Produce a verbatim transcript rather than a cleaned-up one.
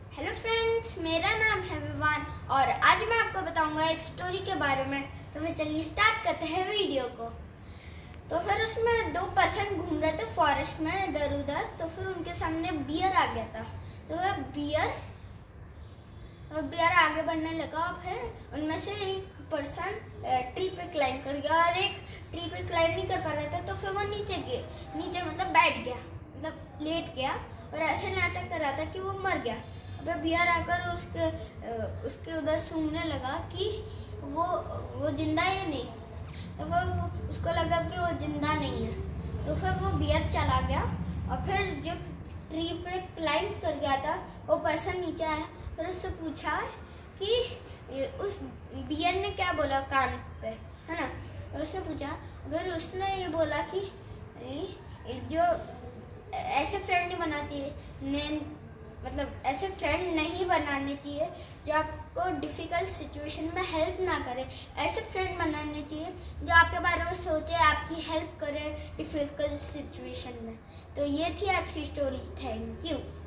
Hello friends, मेरा नाम है विवान और आज मैं आपको बताऊंगा एक स्टोरी के बारे में। तो फिर चलिए स्टार्ट करते हैं वीडियो को। तो फिर उसमें दो पर्सन घूम रहे थे फॉरेस्ट में इधर उधर। तो फिर उनके सामने बियर आ गया था। तो वह बियर बियर आगे बढ़ने लगा। फिर उनमें से एक पर्सन ट्री पे क्लाइंब कर गया और एक ट्री पे क्लाइंब नहीं कर पा रहा था। तो फिर वो नीचे गए नीचे मतलब बैठ गया, मतलब लेट गया और ऐसे नाटक कर रहा था कि वो मर गया। अब बियर आकर उसके उसके उधर सूंघने लगा कि वो वो जिंदा है या नहीं। तो वो उसको लगा कि वो जिंदा नहीं है। तो फिर वो बियर चला गया और फिर जो ट्री पे क्लाइंब कर गया था वो पर्सन नीचे आया और उससे पूछा कि उस बियर ने क्या बोला कान पे, है ना। उसने पूछा, फिर उसने ये बोला कि जो ऐसे फ्रेंड नहीं बनाना चाहिए, मतलब ऐसे फ्रेंड नहीं बनाने चाहिए जो आपको डिफिकल्ट सिचुएशन में हेल्प ना करे। ऐसे फ्रेंड बनाने चाहिए जो आपके बारे में सोचे, आपकी हेल्प करे डिफिकल्ट सिचुएशन में। तो ये थी आज की स्टोरी। Thank you.